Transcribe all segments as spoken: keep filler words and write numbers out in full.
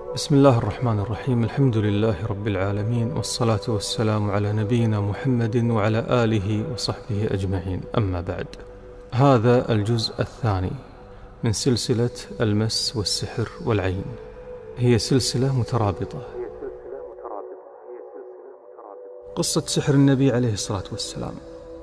بسم الله الرحمن الرحيم. الحمد لله رب العالمين، والصلاة والسلام على نبينا محمد وعلى آله وصحبه أجمعين. أما بعد، هذا الجزء الثاني من سلسلة المس والسحر والعين. هي سلسلة مترابطة. قصة سحر النبي عليه الصلاة والسلام.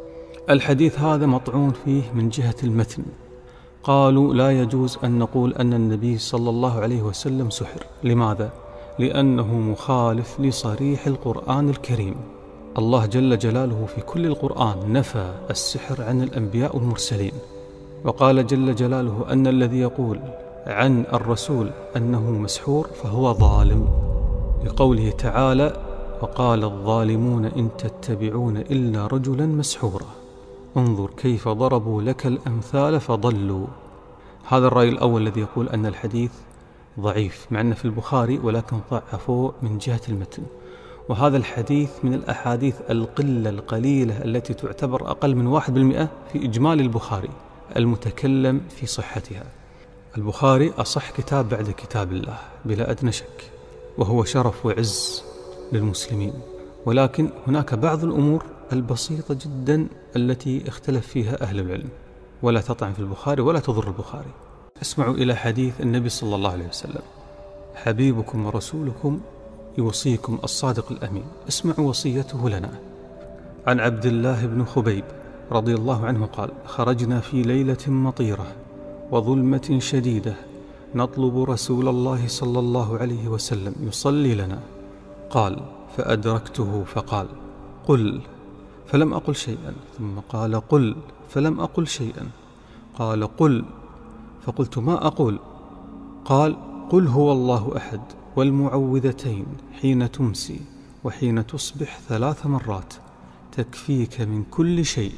الحديث هذا مطعون فيه من جهة المتن. قالوا لا يجوز أن نقول أن النبي صلى الله عليه وسلم سحر. لماذا؟ لأنه مخالف لصريح القرآن الكريم. الله جل جلاله في كل القرآن نفى السحر عن الأنبياء والمرسلين، وقال جل جلاله أن الذي يقول عن الرسول أنه مسحور فهو ظالم، لقوله تعالى: وقال الظالمون إن تتبعون إلا رجلا مسحورا انظر كيف ضربوا لك الأمثال فضلوا. هذا الرأي الأول الذي يقول أن الحديث ضعيف، مع أنه في البخاري ولكن ضعفوه من جهة المتن. وهذا الحديث من الأحاديث القلة القليلة التي تعتبر أقل من واحد بالمئة في إجمال البخاري المتكلم في صحتها. البخاري أصح كتاب بعد كتاب الله بلا أدنى شك، وهو شرف وعز للمسلمين، ولكن هناك بعض الأمور البسيطة جدا التي اختلف فيها أهل العلم، ولا تطعن في البخاري ولا تضر البخاري. اسمعوا إلى حديث النبي صلى الله عليه وسلم: حبيبكم ورسولكم يوصيكم الصادق الأمين. اسمعوا وصيته لنا. عن عبد الله بن خبيب رضي الله عنه قال: خرجنا في ليلة مطيرة وظلمة شديدة نطلب رسول الله صلى الله عليه وسلم يصلي لنا. قال: فأدركته فقال: قل، فلم أقل شيئا. ثم قال: قل، فلم أقل شيئا. قال: قل، فقلت: ما أقول؟ قال: قل هو الله أحد والمعوذتين حين تمسي وحين تصبح ثلاث مرات تكفيك من كل شيء،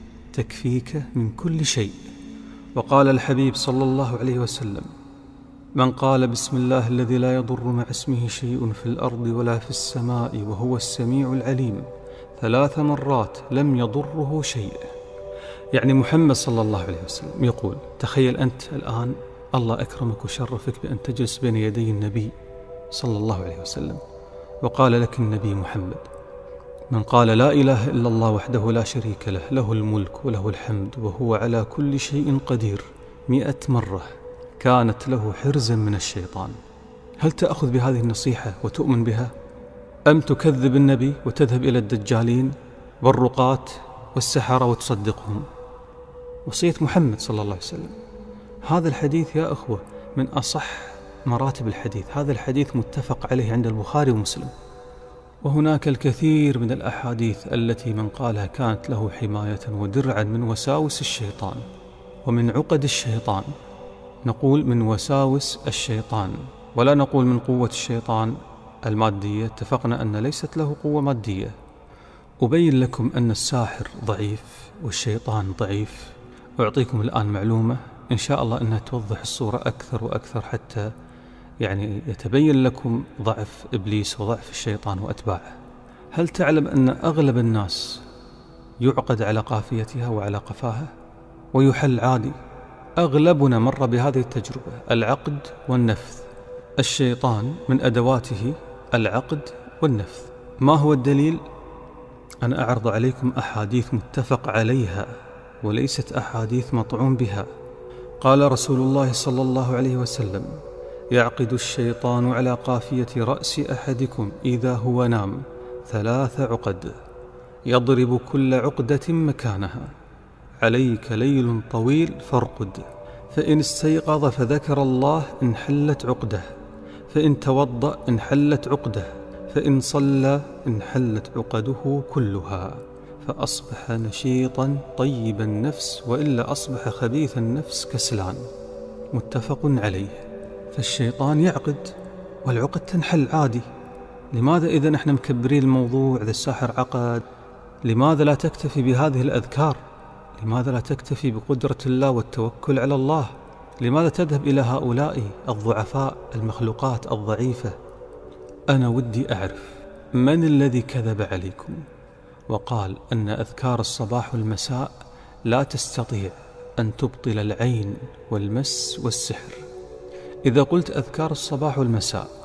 تكفيك من كل شيء. وقال الحبيب صلى الله عليه وسلم: من قال بسم الله الذي لا يضر مع اسمه شيء في الأرض ولا في السماء وهو السميع العليم ثلاث مرات لم يضره شيء. يعني محمد صلى الله عليه وسلم يقول: تخيل أنت الآن الله أكرمك وشرفك بأن تجلس بين يدي النبي صلى الله عليه وسلم، وقال لك النبي محمد: من قال لا إله إلا الله وحده لا شريك له له الملك وله الحمد وهو على كل شيء قدير مئة مرة كانت له حرزا من الشيطان. هل تأخذ بهذه النصيحة وتؤمن بها، أم تكذب النبي وتذهب إلى الدجالين والرقاة والسحرة وتصدقهم؟ وصية محمد صلى الله عليه وسلم. هذا الحديث يا أخوة من أصح مراتب الحديث. هذا الحديث متفق عليه عند البخاري ومسلم. وهناك الكثير من الأحاديث التي من قالها كانت له حماية ودرعا من وساوس الشيطان ومن عقد الشيطان. نقول من وساوس الشيطان ولا نقول من قوة الشيطان المادية. اتفقنا أن ليست له قوة مادية. أبين لكم أن الساحر ضعيف والشيطان ضعيف. أعطيكم الآن معلومة إن شاء الله أنها توضح الصورة أكثر وأكثر، حتى يعني يتبين لكم ضعف إبليس وضعف الشيطان وأتباعه. هل تعلم أن أغلب الناس يعقد على قافيتها وعلى قفاها ويحل عادي؟ أغلبنا مر بهذه التجربة، العقد والنفث. الشيطان من أدواته العقد والنفث. ما هو الدليل؟ أنا أعرض عليكم أحاديث متفق عليها وليست أحاديث مطعون بها. قال رسول الله صلى الله عليه وسلم: يعقد الشيطان على قافية رأس أحدكم إذا هو نام ثلاث عقد يضرب كل عقدة مكانها. عليك ليل طويل فارقد، فإن استيقظ فذكر الله انحلت عقده، فإن توضأ انحلت عقده، فإن صلى انحلت عقده كلها، فأصبح نشيطا طيب النفس، وإلا أصبح خبيث النفس كسلان. متفق عليه. فالشيطان يعقد والعقد تنحل عادي. لماذا إذا نحن مكبرين الموضوع؟ إذا الساحر عقد، لماذا لا تكتفي بهذه الأذكار؟ لماذا لا تكتفي بقدرة الله والتوكل على الله؟ لماذا تذهب إلى هؤلاء الضعفاء المخلوقات الضعيفة؟ أنا ودي أعرف من الذي كذب عليكم وقال أن أذكار الصباح والمساء لا تستطيع أن تبطل العين والمس والسحر. إذا قلت أذكار الصباح والمساء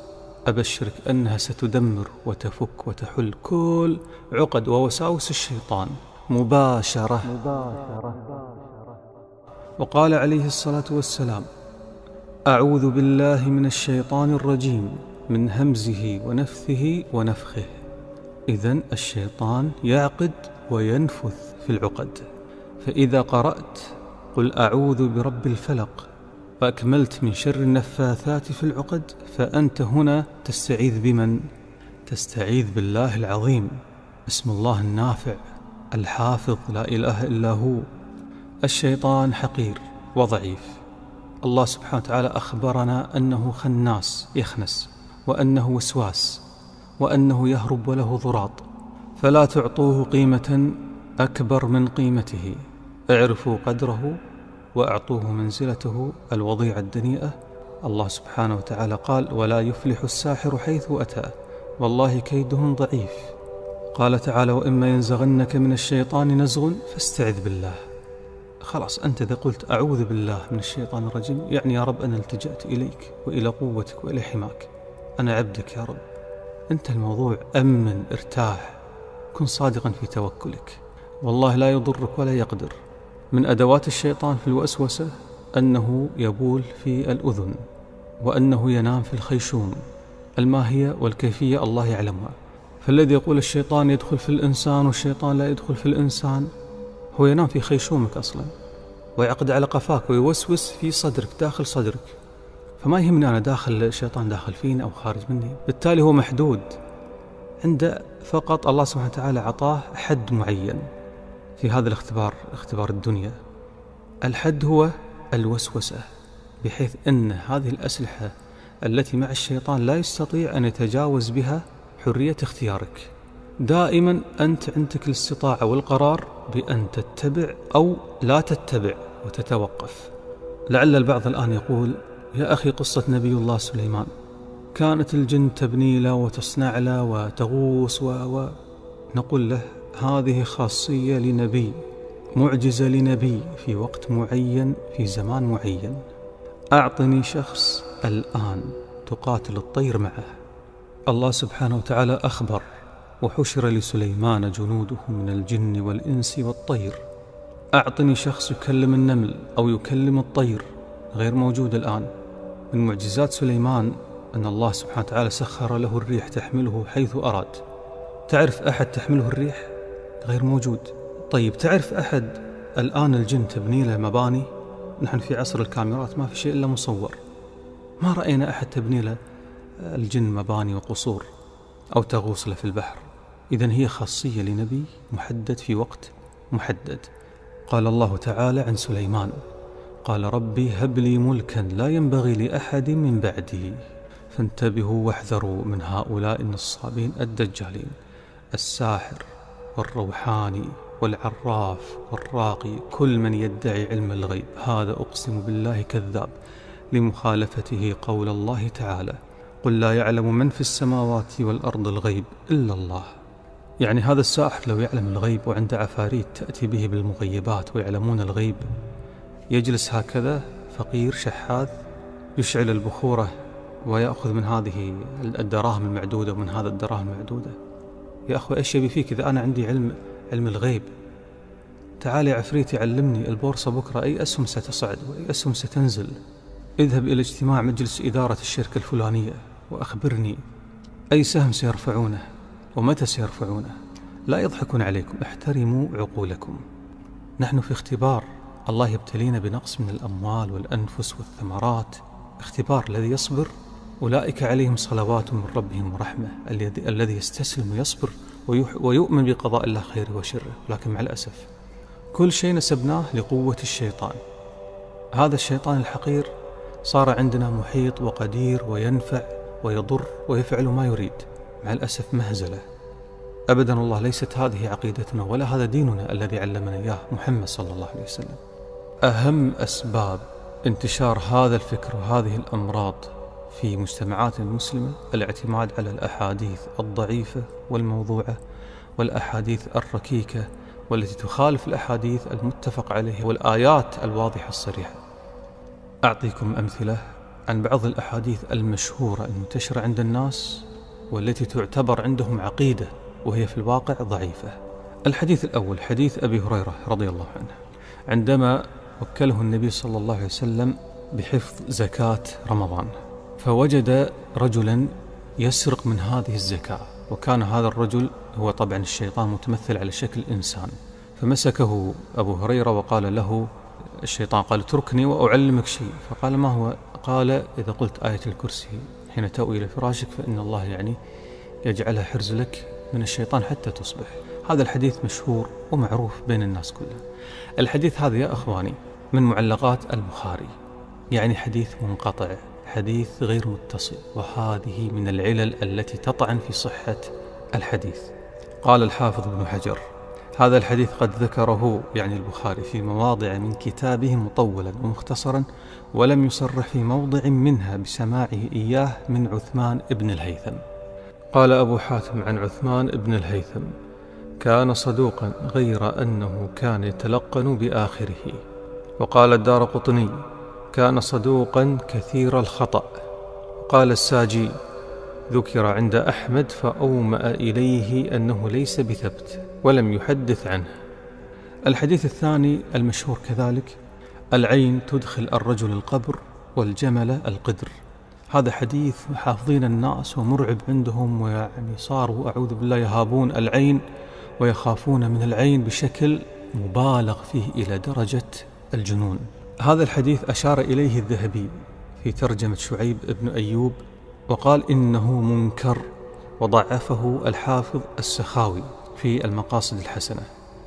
أبشرك أنها ستدمر وتفك وتحل كل عقد ووساوس الشيطان مباشرة. وقال عليه الصلاة والسلام: أعوذ بالله من الشيطان الرجيم من همزه ونفثه ونفخه. إذن الشيطان يعقد وينفث في العقد. فإذا قرأت قل أعوذ برب الفلق وأكملت من شر النفاثات في العقد، فأنت هنا تستعيذ بمن؟ تستعيذ بالله العظيم، اسم الله النافع الحافظ لا إله إلا هو. الشيطان حقير وضعيف، الله سبحانه وتعالى أخبرنا أنه خناس يخنس، وأنه وسواس، وأنه يهرب وله ضراط، فلا تعطوه قيمة أكبر من قيمته، اعرفوا قدره وأعطوه منزلته الوضيعة الدنيئة. الله سبحانه وتعالى قال: ولا يفلح الساحر حيث أتى، والله كيدهم ضعيف. قال تعالى: وإما ينزغنك من الشيطان نزغ فاستعذ بالله. خلاص، أنت إذا قلت أعوذ بالله من الشيطان الرجيم يعني يا رب أنا التجأت إليك وإلى قوتك وإلى حماك، أنا عبدك يا رب. أنت الموضوع أمن، ارتاح، كن صادقا في توكلك، والله لا يضرك ولا يقدر. من أدوات الشيطان في الوسوسة أنه يبول في الأذن، وأنه ينام في الخيشوم. الماهية والكيفية الله يعلمها. فالذي يقول الشيطان يدخل في الإنسان والشيطان لا يدخل في الإنسان، هو ينام في خيشومك أصلا، ويعقد على قفاك ويوسوس في صدرك داخل صدرك. فما يهمني أنا داخل الشيطان داخل فيني أو خارج مني، بالتالي هو محدود عنده. فقط الله سبحانه وتعالى عطاه حد معين في هذا الاختبار، اختبار الدنيا. الحد هو الوسوسة، بحيث أن هذه الأسلحة التي مع الشيطان لا يستطيع أن يتجاوز بها حرية اختيارك. دائما أنت عندك الاستطاعة والقرار بأن تتبع أو لا تتبع وتتوقف. لعل البعض الآن يقول: يا أخي قصة نبي الله سليمان كانت الجن تبني له وتصنع له وتغوص و... و... نقول له هذه خاصية لنبي، معجزة لنبي في وقت معين في زمان معين. أعطني شخص الآن تقاتل الطير معه. الله سبحانه وتعالى أخبر: وحشر لسليمان جنوده من الجن والإنس والطير. أعطني شخص يكلم النمل أو يكلم الطير، غير موجود الآن. من معجزات سليمان أن الله سبحانه وتعالى سخر له الريح تحمله حيث أراد. تعرف أحد تحمله الريح؟ غير موجود. طيب تعرف أحد الآن الجن تبني له مباني؟ نحن في عصر الكاميرات ما في شيء إلا مصور، ما رأينا أحد تبني له الجن مباني وقصور أو تغوص له في البحر. إذن هي خاصية لنبي محدد في وقت محدد. قال الله تعالى عن سليمان: قال ربي هب لي ملكا لا ينبغي لأحد من بعدي فانتبهوا واحذروا من هؤلاء النصابين الدجالين، الساحر والروحاني والعراف والراقي، كل من يدعي علم الغيب هذا أقسم بالله كذاب، لمخالفته قول الله تعالى: قل لا يعلم من في السماوات والأرض الغيب إلا الله. يعني هذا الساحر لو يعلم الغيب وعنده عفاريت تأتي به بالمغيبات ويعلمون الغيب، يجلس هكذا فقير شحاذ يشعل البخورة ويأخذ من هذه الدراهم المعدودة ومن هذا الدراهم المعدودة. يا أخوة إيش يبي فيك إذا أنا عندي علم علم الغيب؟ تعال يا عفريت علمني البورصة بكرة أي أسهم ستصعد وأي أسهم ستنزل. اذهب إلى اجتماع مجلس إدارة الشركة الفلانية وأخبرني أي سهم سيرفعونه ومتى سيرفعونه. لا يضحكون عليكم، احترموا عقولكم. نحن في اختبار، الله يبتلينا بنقص من الأموال والأنفس والثمرات. اختبار. الذي يصبر أولئك عليهم صلوات من ربهم ورحمة. الذي يستسلم ويصبر ويؤمن بقضاء الله خيره وشره. لكن مع الأسف كل شيء نسبناه لقوة الشيطان. هذا الشيطان الحقير صار عندنا محيط وقدير وينفع ويضر ويفعل ما يريد. مع الأسف مهزلة. أبدا والله ليست هذه عقيدتنا ولا هذا ديننا الذي علمنا إياه محمد صلى الله عليه وسلم. أهم أسباب انتشار هذا الفكر وهذه الأمراض في مجتمعاتنا المسلمة الاعتماد على الأحاديث الضعيفة والموضوعة والأحاديث الركيكة والتي تخالف الأحاديث المتفق عليها والآيات الواضحة الصريحة. أعطيكم أمثلة عن بعض الأحاديث المشهورة المنتشرة عند الناس والتي تعتبر عندهم عقيدة وهي في الواقع ضعيفة. الحديث الأول حديث أبي هريرة رضي الله عنه، عندما وكله النبي صلى الله عليه وسلم بحفظ زكاة رمضان، فوجد رجلا يسرق من هذه الزكاة، وكان هذا الرجل هو طبعا الشيطان متمثل على شكل إنسان، فمسكه أبو هريرة وقال له الشيطان قال اتركني وأعلمك شيء، فقال ما هو؟ قال إذا قلت آية الكرسي حين تأوي إلى فراشك فإن الله يعني يجعلها حرز لك من الشيطان حتى تصبح. هذا الحديث مشهور ومعروف بين الناس كلها. الحديث هذا يا أخواني من معلقات البخاري، يعني حديث منقطع، حديث غير متصل، وهذه من العلل التي تطعن في صحة الحديث. قال الحافظ ابن حجر هذا الحديث قد ذكره يعني البخاري في مواضع من كتابه مطولا ومختصرا، ولم يصرح في موضع منها بسماعه إياه من عثمان ابن الهيثم. قال أبو حاتم عن عثمان ابن الهيثم كان صدوقا غير أنه كان يتلقن بآخره. وقال الدارقطني كان صدوقا كثير الخطأ. قال الساجي ذكر عند أحمد فأومأ إليه أنه ليس بثبت ولم يحدث عنه. الحديث الثاني المشهور كذلك العين تدخل الرجل القبر والجمل القدر. هذا حديث حافظين الناس ومرعب عندهم، ويعني صاروا أعوذ بالله يهابون العين ويخافون من العين بشكل مبالغ فيه إلى درجة الجنون. هذا الحديث أشار إليه الذهبي في ترجمة شعيب بن أيوب وقال إنه منكر، وضعفه الحافظ السخاوي في المقاصد الحسنة،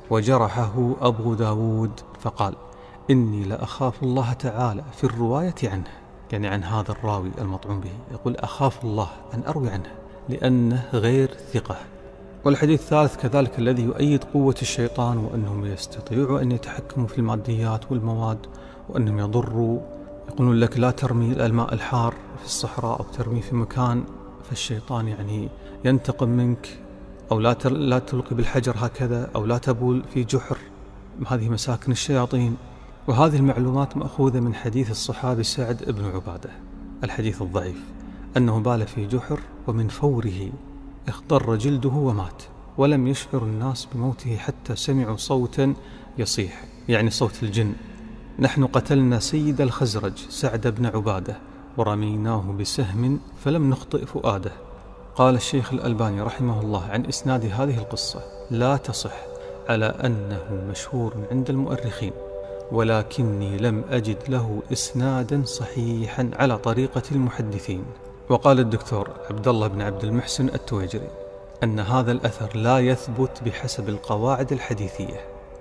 وجرحه أبو داود فقال إني لأخاف الله تعالى في الرواية عنه، يعني عن هذا الراوي المطعون به، يقول أخاف الله أن أروي عنه لأنه غير ثقة. والحديث الثالث كذلك الذي يؤيد قوة الشيطان وأنهم يستطيعوا أن يتحكموا في الماديات والمواد وأنهم يضروا، يقولون لك لا ترمي الماء الحار في الصحراء أو ترمي في مكان فالشيطان يعني ينتقم منك، أو لا لا تلقي بالحجر هكذا، أو لا تبول في جحر، هذه مساكن الشياطين. وهذه المعلومات مأخوذة من حديث الصحابي سعد بن عبادة الحديث الضعيف أنه بال في جحر ومن فوره اخضر جلده ومات، ولم يشعر الناس بموته حتى سمعوا صوتا يصيح، يعني صوت الجن: نحن قتلنا سيد الخزرج سعد بن عبادة ورميناه بسهم فلم نخطئ فؤاده. قال الشيخ الألباني رحمه الله عن إسناد هذه القصة لا تصح، على أنه مشهور عند المؤرخين، ولكني لم أجد له إسنادا صحيحا على طريقة المحدثين. وقال الدكتور عبد الله بن عبد المحسن التويجري أن هذا الأثر لا يثبت بحسب القواعد الحديثية.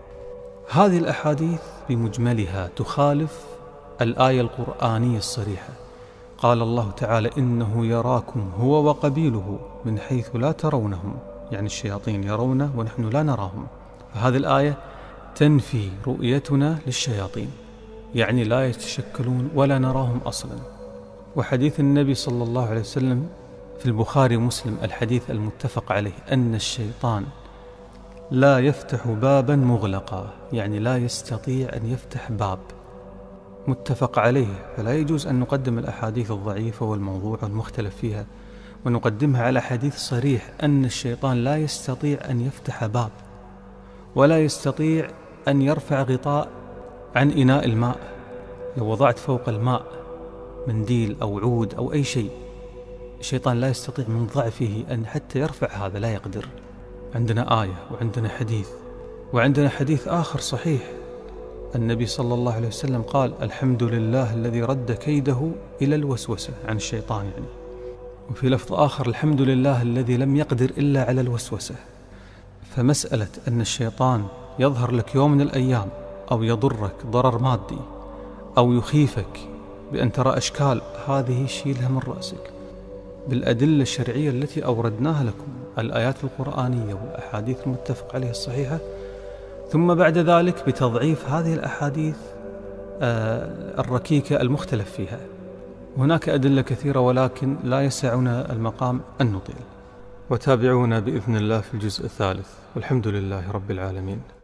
هذه الأحاديث بمجملها تخالف الآية القرآنية الصريحة، قال الله تعالى إنه يراكم هو وقبيله من حيث لا ترونهم، يعني الشياطين يرونه ونحن لا نراهم. فهذه الآية تنفي رؤيتنا للشياطين، يعني لا يتشكلون ولا نراهم أصلا. وحديث النبي صلى الله عليه وسلم في البخاري ومسلم الحديث المتفق عليه أن الشيطان لا يفتح بابا مغلقا، يعني لا يستطيع أن يفتح باب، متفق عليه. فلا يجوز أن نقدم الأحاديث الضعيفة والموضوع والمختلف فيها ونقدمها على حديث صريح أن الشيطان لا يستطيع أن يفتح باب، ولا يستطيع أن يرفع غطاء عن إناء الماء. لو وضعت فوق الماء منديل أو عود أو أي شيء، الشيطان لا يستطيع من ضعفه أن حتى يرفع هذا، لا يقدر. عندنا آية وعندنا حديث، وعندنا حديث آخر صحيح النبي صلى الله عليه وسلم قال الحمد لله الذي رد كيده إلى الوسوسة عن الشيطان يعني. وفي لفظ آخر الحمد لله الذي لم يقدر إلا على الوسوسة. فمسألة أن الشيطان يظهر لك يوم من الأيام أو يضرك ضرر مادي أو يخيفك بأن ترى أشكال، هذه شيلها من رأسك بالأدلة الشرعية التي أوردناها لكم، الآيات القرآنية والأحاديث المتفق عليها الصحيحة، ثم بعد ذلك بتضعيف هذه الأحاديث الركيكة المختلف فيها. هناك أدلة كثيرة ولكن لا يسعنا المقام أن نطيل. وتابعونا بإذن الله في الجزء الثالث، والحمد لله رب العالمين.